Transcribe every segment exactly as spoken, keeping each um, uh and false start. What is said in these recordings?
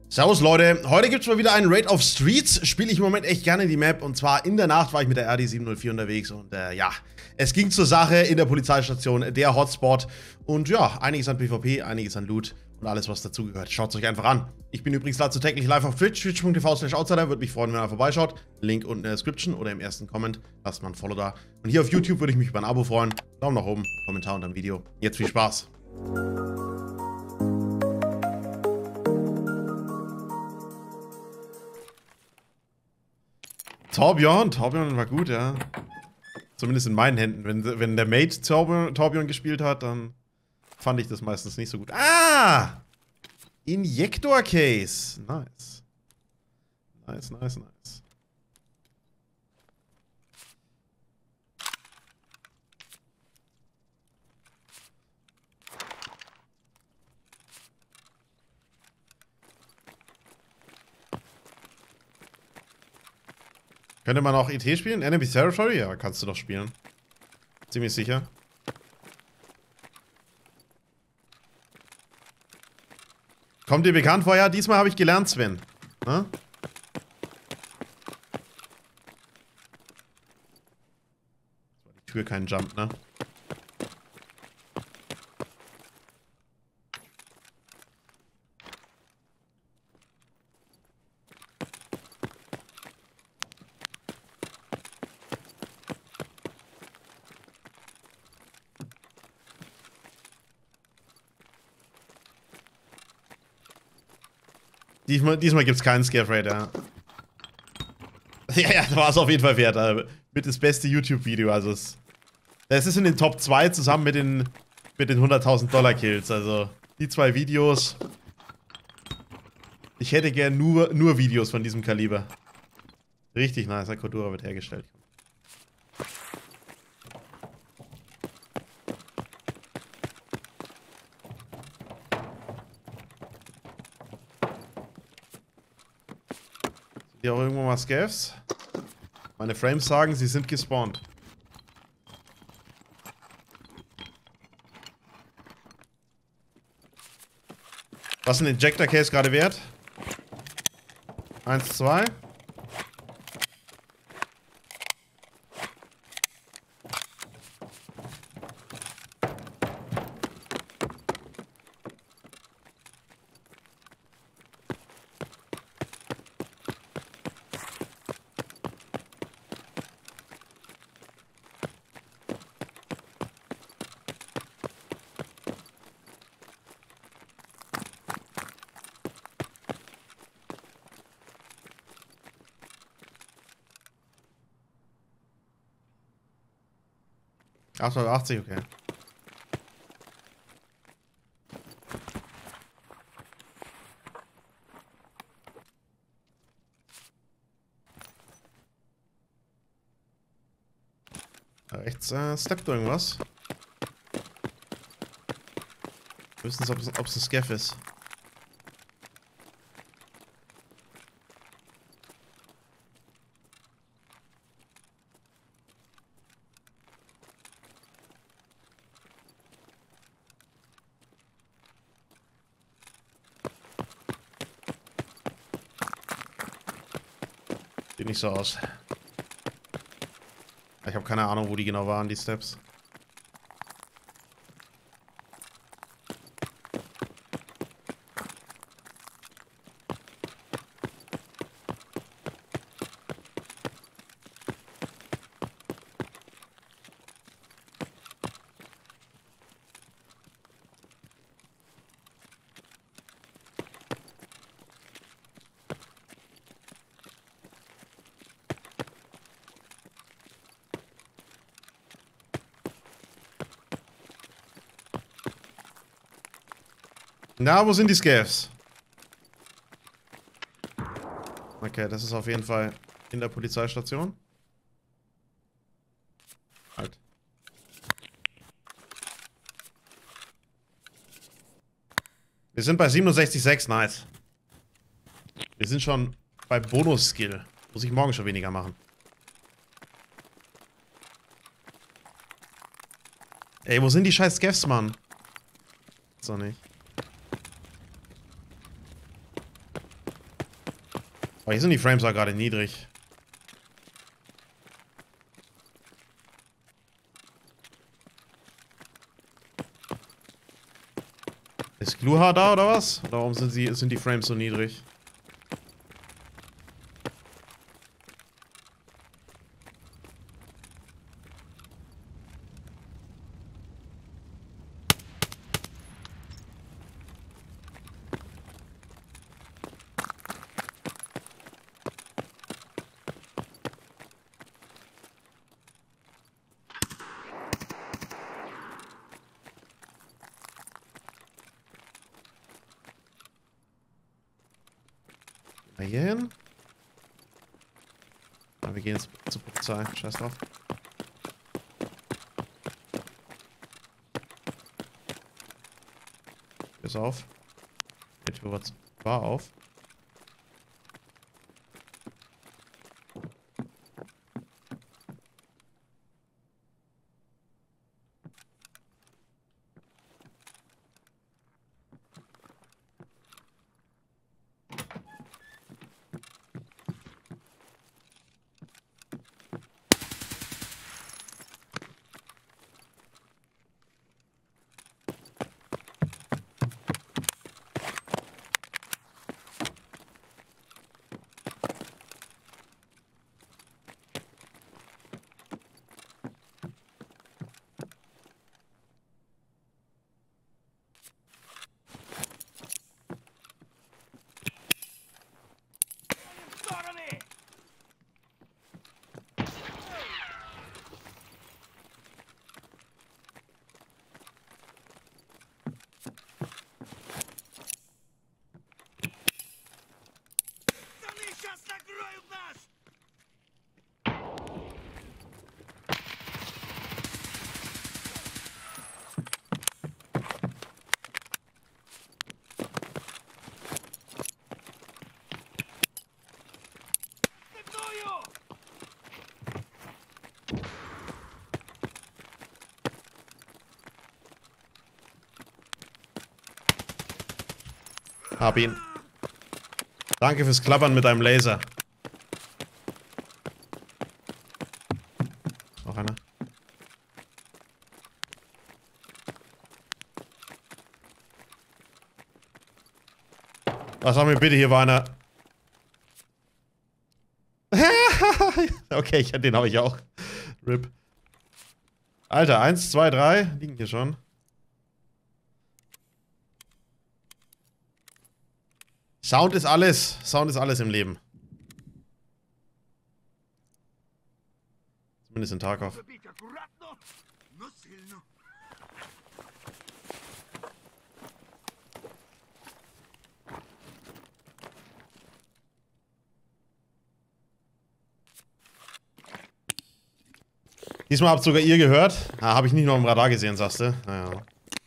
Servus Leute, heute gibt's mal wieder einen Raid of Streets, spiele ich im Moment echt gerne die Map und zwar in der Nacht war ich mit der R D sieben null vier unterwegs und äh, ja, es ging zur Sache in der Polizeistation, der Hotspot und ja, einiges an PvP, einiges an Loot und alles was dazugehört. Schaut's euch einfach an. Ich bin übrigens dazu täglich live auf Twitch, twitch punkt t v slash outsider, würde mich freuen, wenn ihr vorbeischaut. Link unten in der Description oder im ersten Comment, lasst mal ein Follow da. Und hier auf YouTube würde ich mich über ein Abo freuen, Daumen nach oben, Kommentar unter dem Video. Jetzt viel Spaß. Torbjörn, Torbjörn war gut, ja. Zumindest in meinen Händen. Wenn, wenn der Mate Torbjörn, Torbjörn gespielt hat, dann fand ich das meistens nicht so gut. Ah! Injektor Case. Nice. Nice, nice, nice. Könnte man auch E T spielen? Enemy Territory? Ja, kannst du doch spielen. Ziemlich sicher. Kommt dir bekannt vor? Ja, diesmal habe ich gelernt, Sven. Na? Das war die Tür, kein Jump, ne? Diesmal, diesmal gibt es keinen Scare Raid, ja. Ja, ja, war es auf jeden Fall wert. Also mit das beste YouTube-Video, also es, es ist in den Top zwei zusammen mit den, mit den hunderttausend Dollar Kills, also die zwei Videos. Ich hätte gern nur, nur Videos von diesem Kaliber. Richtig nice, Cordura wird hergestellt. Hier auch irgendwo mal Scavs. Meine Frames sagen, sie sind gespawnt. Was ist ein Injector Case gerade wert? Eins, zwei. achthundertachtzig, okay. Da rechts äh, steppt irgendwas. Wir wissen, ob es ein Scav ist. Sieht nicht so aus. Ich habe keine Ahnung, wo die genau waren, die Steps. Na, wo sind die Scavs? Okay, das ist auf jeden Fall in der Polizeistation. Halt. Wir sind bei siebenundsechzig Komma sechs, nice. Wir sind schon bei Bonus-Skill. Muss ich morgen schon weniger machen. Ey, wo sind die scheiß Scavs, Mann? So nicht. Oh, hier sind die Frames auch gerade niedrig. Ist Gluha da oder was? Oder warum sind, sie, sind die Frames so niedrig? Hier hin. Aber wir gehen jetzt zur Polizei. Scheiß drauf. Ist auf. Die Tür war auf. Hab ihn. Danke fürs Klappern mit deinem Laser. Noch einer. Was haben wir bitte? Hier war einer. Okay, den habe ich auch. Rip. Alter, eins, zwei, drei. Liegen hier schon. Sound ist alles. Sound ist alles im Leben. Zumindest in Tarkov. Diesmal habt sogar ihr gehört. Ah, habe ich nicht noch im Radar gesehen, sagst du? Naja.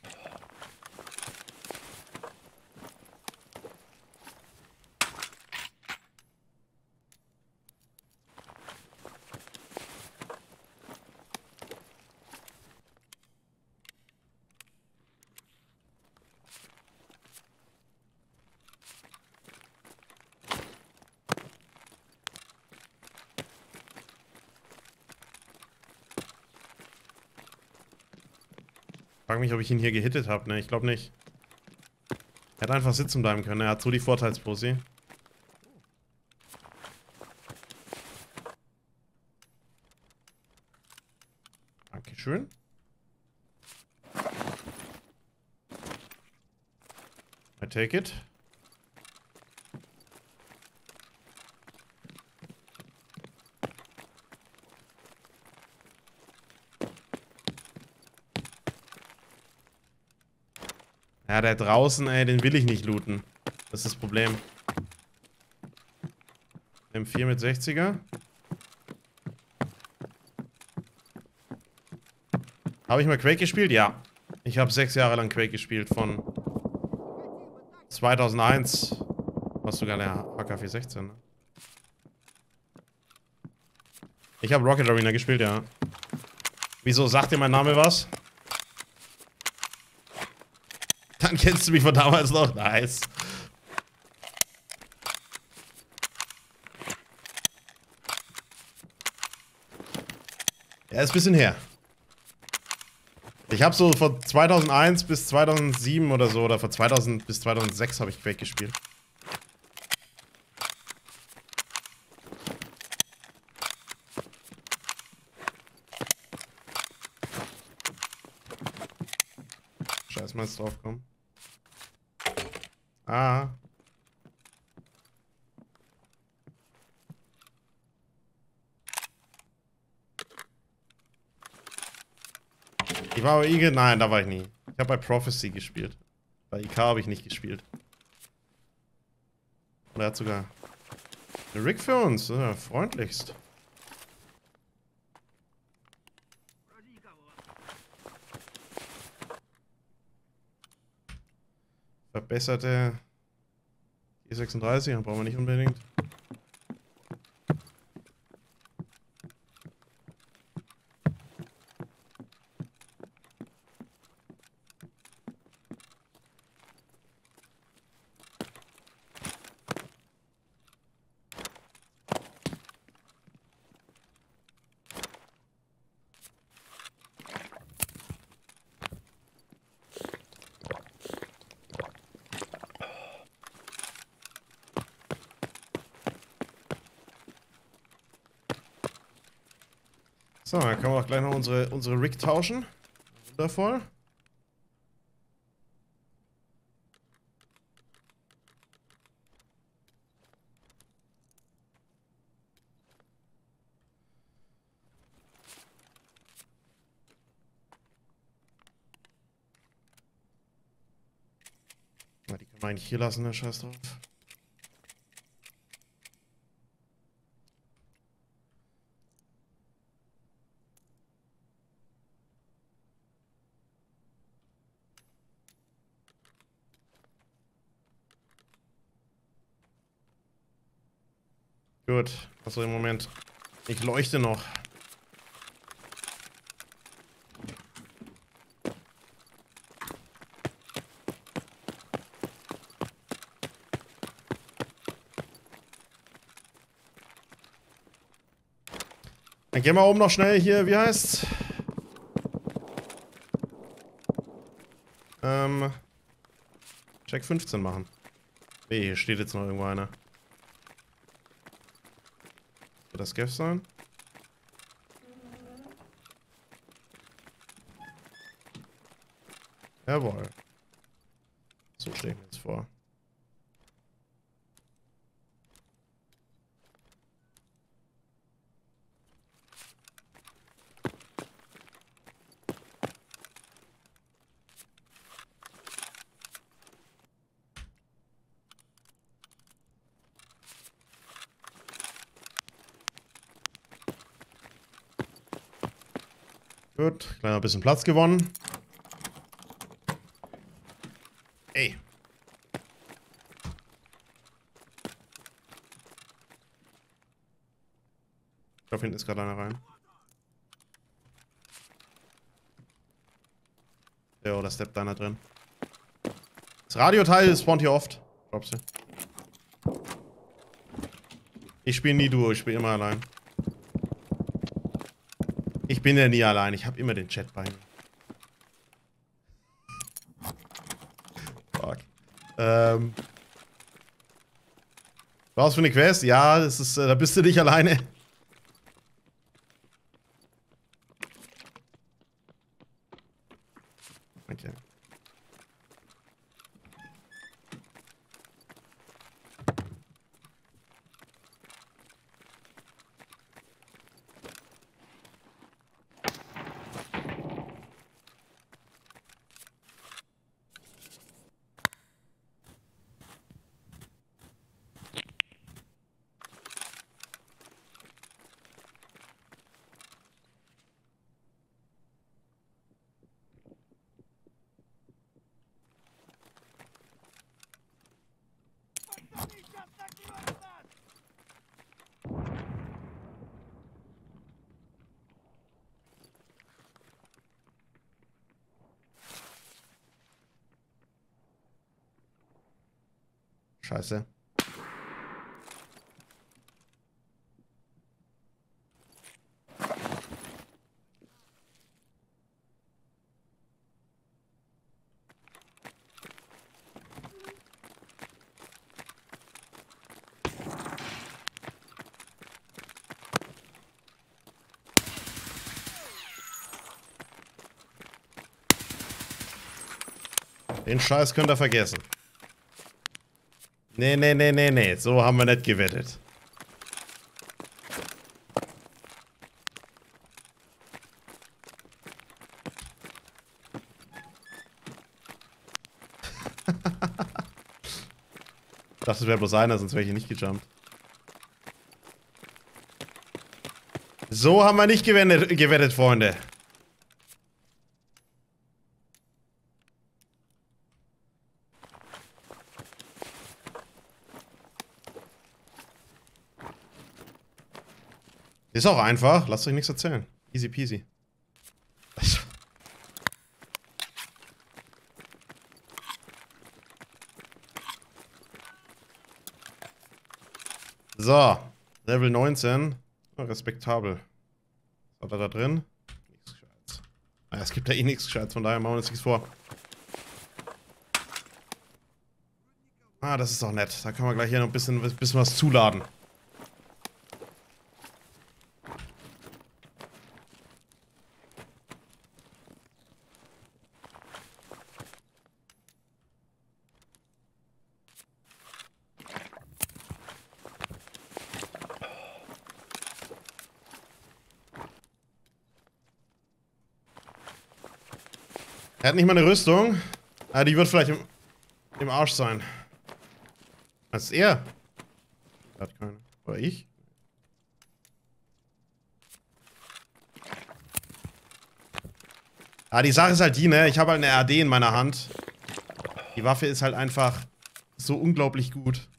Ich frage mich, ob ich ihn hier gehittet habe, ne? Ich glaube nicht. Er hat einfach sitzen bleiben können. Er hat so die Vorteilsposi. Dankeschön. I take it. Ja, der draußen, ey, den will ich nicht looten. Das ist das Problem. M vier mit sechziger. Habe ich mal Quake gespielt? Ja. Ich habe sechs Jahre lang Quake gespielt. Von zweitausendeins. Was sogar der A K vier sechzehn, ne? Ich habe Rocket Arena gespielt, ja. Wieso sagt dir mein Name was? Dann kennst du mich von damals noch. Nice. Ja, ist ein bisschen her. Ich habe so von zweitausendeins bis zweitausendsieben oder so, oder von zweitausend bis zweitausendsechs habe ich Quake gespielt. Scheiß mal jetzt draufkommen. Ah. Ich war bei I G, nein, da war ich nie. Ich habe bei Prophecy gespielt. Bei I K habe ich nicht gespielt. Und er hat sogar eine Rig für uns, ja, freundlichst. Verbesserte G sechsunddreißig, dann brauchen wir nicht unbedingt. So, dann können wir auch gleich noch unsere, unsere Rig tauschen. Wundervoll. Na, die können wir eigentlich hier lassen, der Scheiß drauf. Gut, also im Moment. Ich leuchte noch. Dann gehen wir oben noch schnell hier, wie heißt's? Ähm. Check fünfzehn machen. Nee, hier steht jetzt noch irgendwo einer. Wird das Geff sein? Jawohl. So stelle ich mir jetzt vor. Gut, kleiner bisschen Platz gewonnen. Ey. Ich glaube, hinten ist gerade einer rein. Ja, da steppt einer drin. Das Radioteil spawnt hier oft. Glaubst du? Ich spiele nie Duo, ich spiele immer allein. Ich bin ja nie allein, ich habe immer den Chat bei mir. Fuck. Ähm. Was für eine Quest? Ja, das ist, äh, da bist du nicht alleine. Okay. Scheiße. Den Scheiß könnt ihr vergessen. Nee, nee, nee, nee, nee. So haben wir nicht gewettet. Ich dachte, es wäre bloß einer, sonst wäre ich hier nicht gejumpt. So haben wir nicht gewettet, gewettet, Freunde. Ist auch einfach. Lasst euch nichts erzählen. Easy peasy. So. Level neunzehn. Oh, respektabel. Was hat er da drin? Nichts Gescheites. Ah, es gibt ja eh nichts Gescheites, von daher machen wir uns nichts vor. Ah, das ist doch nett. Da kann man gleich hier noch ein bisschen, ein bisschen was zuladen. Er hat nicht mal eine Rüstung. Ah, die wird vielleicht im, im Arsch sein. Was ist er? Er hat keine. Oder ich? Ah, die Sache ist halt die, ne? Ich habe halt eine R D in meiner Hand. Die Waffe ist halt einfach so unglaublich gut.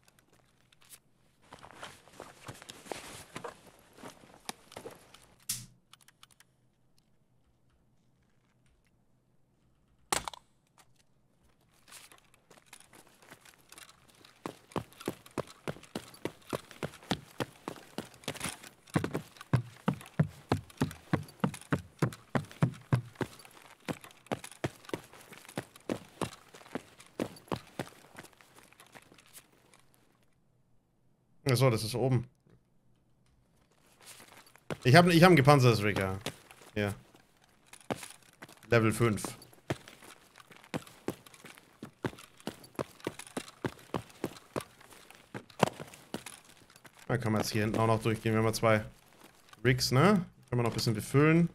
Achso, das ist oben. Ich habe ich hab ein gepanzertes Rig, ja. Ja. Level fünf. Da kann man jetzt hier hinten auch noch durchgehen. Wir haben zwei Rigs, ne? Können wir noch ein bisschen befüllen.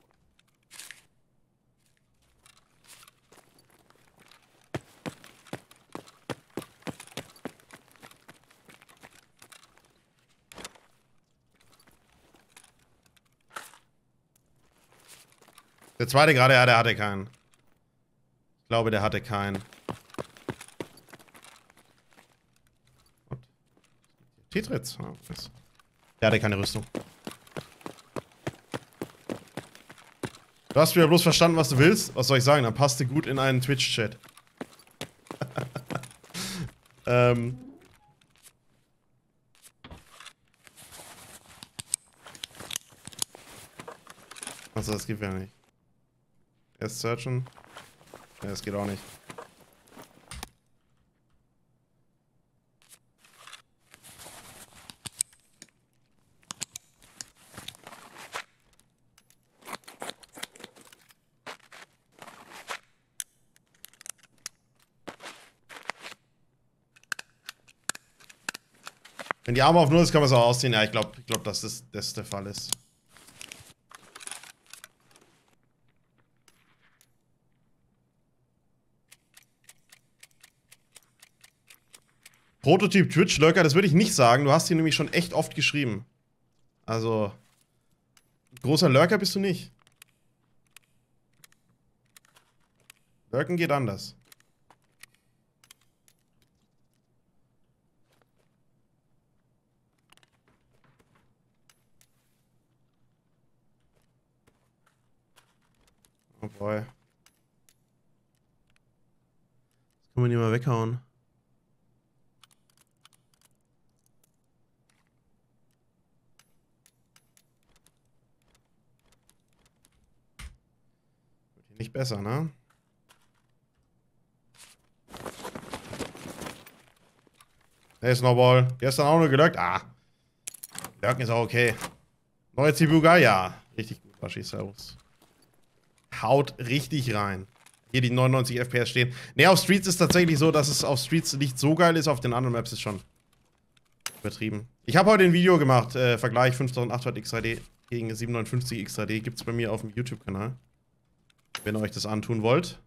Der zweite gerade, ja, der hatte keinen. Ich glaube, der hatte keinen. Tetris. Oh, der hatte keine Rüstung. Du hast wieder bloß verstanden, was du willst. Was soll ich sagen? Dann passt du gut in einen Twitch-Chat. ähm. Achso, das geht ja nicht. Erst searchen. Ja, das geht auch nicht. Wenn die Arme auf null ist, kann man es auch ausziehen. Ja, ich glaube, ich glaub, dass das, das der Fall ist. Prototyp Twitch-Lurker, das würde ich nicht sagen. Du hast hier nämlich schon echt oft geschrieben. Also, großer Lurker bist du nicht. Lurken geht anders. Oh boy. Das kann man nicht mal weghauen. Nicht besser, ne? Hey, Snowball. Gestern auch nur gelurkt. Ah. Lurken ist auch okay. Neue Zibuga, ja. Richtig gut, Waschi, servus. Haut richtig rein. hier die neunundneunzig F P S stehen. Ne, auf Streets ist tatsächlich so, dass es auf Streets nicht so geil ist, auf den anderen Maps ist schon übertrieben. Ich habe heute ein Video gemacht, äh, Vergleich fünftausendachthundert X drei D gegen siebenhundertneunundfünfzig X drei D. Gibt's bei mir auf dem YouTube-Kanal. Wenn ihr euch das antun wollt.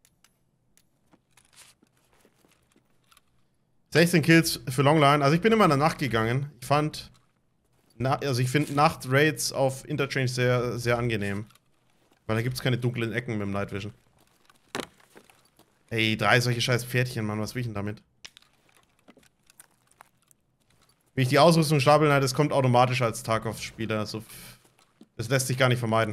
sechzehn Kills für Longline. Also ich bin immer in der Nacht gegangen. Ich fand, na, also ich finde Nachtraids auf Interchange sehr, sehr angenehm. Weil da gibt es keine dunklen Ecken mit dem Night Vision. Ey, drei solche scheiß Pferdchen, Mann, was will ich denn damit? Wie ich die Ausrüstung stapeln, das kommt automatisch als Tarkov-Spieler. Also, das lässt sich gar nicht vermeiden.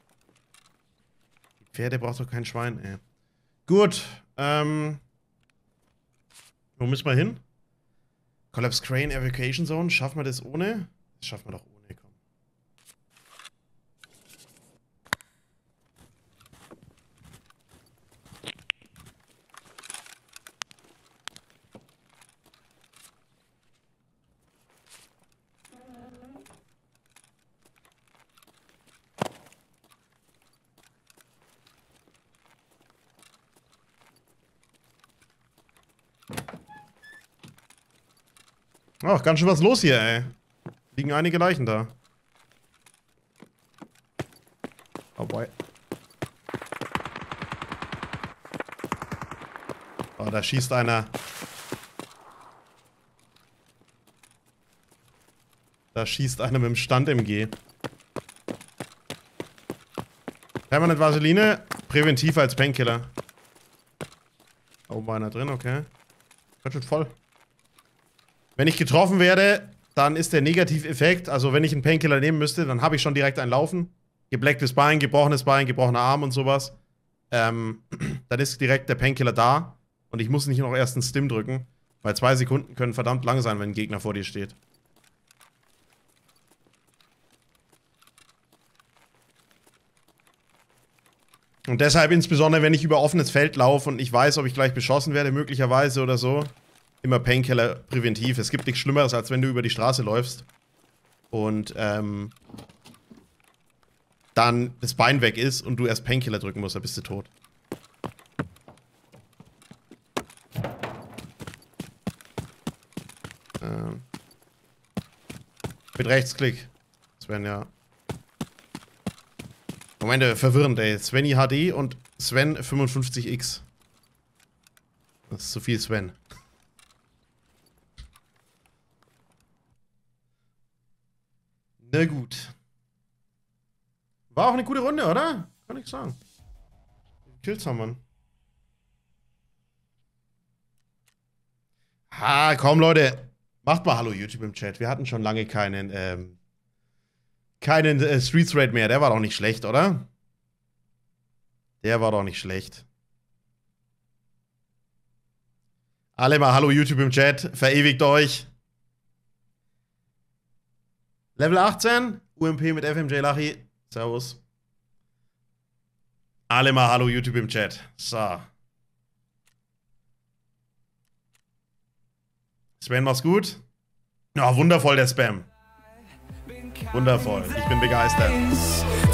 Die Pferde braucht doch kein Schwein, ey. Gut, ähm... wo müssen wir hin? Collapse Crane Evacuation Zone. Schaffen wir das ohne? Das schaffen wir doch ohne, komm. Ach, ganz schön was los hier, ey. Liegen einige Leichen da. Oh boy. Oh, da schießt einer. Da schießt einer mit dem Stand-M G. Permanent Vaseline, präventiv als Painkiller. Oben einer drin, okay. Ganz schön voll. Wenn ich getroffen werde, dann ist der Negativeffekt, also wenn ich einen Painkiller nehmen müsste, dann habe ich schon direkt ein Laufen. Geblecktes Bein, gebrochenes Bein, gebrochener Arm und sowas. Ähm, dann ist direkt der Painkiller da und ich muss nicht noch erst einen Stim drücken, weil zwei Sekunden können verdammt lang sein, wenn ein Gegner vor dir steht. Und deshalb insbesondere, wenn ich über offenes Feld laufe und ich weiß, ob ich gleich beschossen werde, möglicherweise oder so, immer Painkiller präventiv. Es gibt nichts Schlimmeres, als wenn du über die Straße läufst und ähm, dann das Bein weg ist und du erst Painkiller drücken musst, dann bist du tot. Ähm, mit Rechtsklick. Sven, ja. Moment, verwirrend, ey. Svenny H D und Sven fünfundfünfzig X. Das ist zu viel Sven. Na gut. War auch eine gute Runde, oder? Kann ich sagen. Kills haben wir. Ha, komm, Leute. Macht mal Hallo YouTube im Chat. Wir hatten schon lange keinen, ähm, keinen äh, Streets Raid mehr. Der war doch nicht schlecht, oder? Der war doch nicht schlecht. Alle mal Hallo YouTube im Chat. Verewigt euch. Level achtzehn. U M P mit F M J Lachi. Servus. Alle mal Hallo YouTube im Chat. So. Sven, mach's gut. Ja, wundervoll der Spam. Wundervoll. Ich bin begeistert.